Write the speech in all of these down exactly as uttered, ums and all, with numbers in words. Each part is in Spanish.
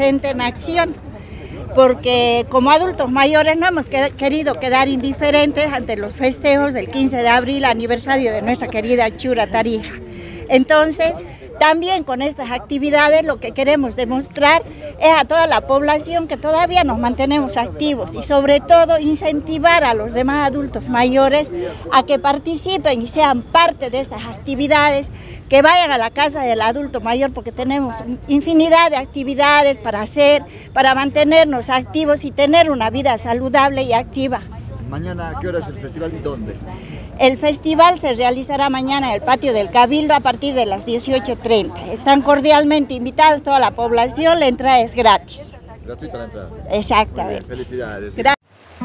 presente en acción, porque como adultos mayores no hemos querido quedar indiferentes ante los festejos del quince de abril, aniversario de nuestra querida Chura Tarija. Entonces, también con estas actividades lo que queremos demostrar es a toda la población que todavía nos mantenemos activos y sobre todo incentivar a los demás adultos mayores a que participen y sean parte de estas actividades, que vayan a la casa del adulto mayor porque tenemos infinidad de actividades para hacer, para mantenernos activos y tener una vida saludable y activa. Mañana, ¿a qué hora es el festival y dónde? El festival se realizará mañana en el patio del Cabildo a partir de las dieciocho treinta. Están cordialmente invitados toda la población, la entrada es gratis. Gratuita la entrada. Exactamente. Muy bien, felicidades. Gracias.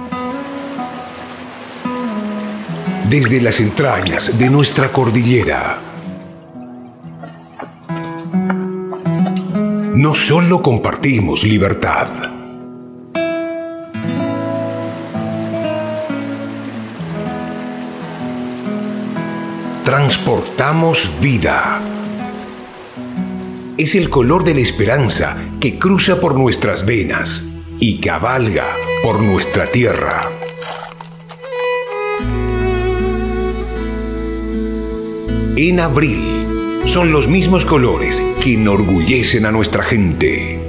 Desde las entrañas de nuestra cordillera, no solo compartimos libertad, transportamos vida. Es el color de la esperanza que cruza por nuestras venas y cabalga por nuestra tierra. En abril son los mismos colores que enorgullecen a nuestra gente.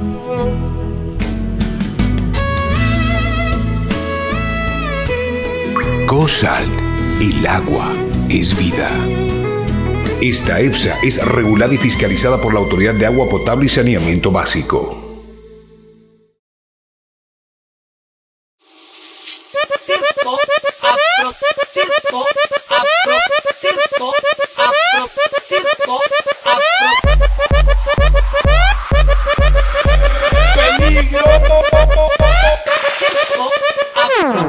COSALT, el agua es vida. Esta EPSA es regulada y fiscalizada por la Autoridad de Agua Potable y Saneamiento Básico. Circo, afro, circo, afro, circo, afro, circo, afro. Peligro. Circo, afro.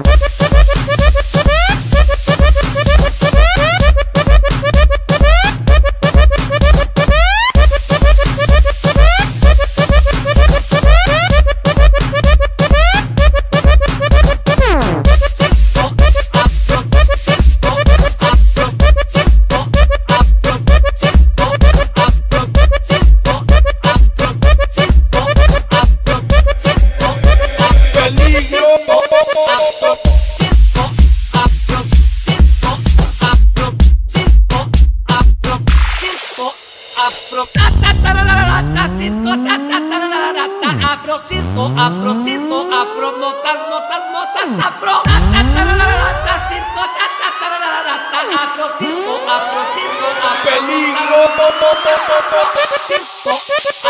Afro circo, afro circo, afro notas, notas, notas, afro. Circo, afro circo, afro circo, afro peligro. Circo.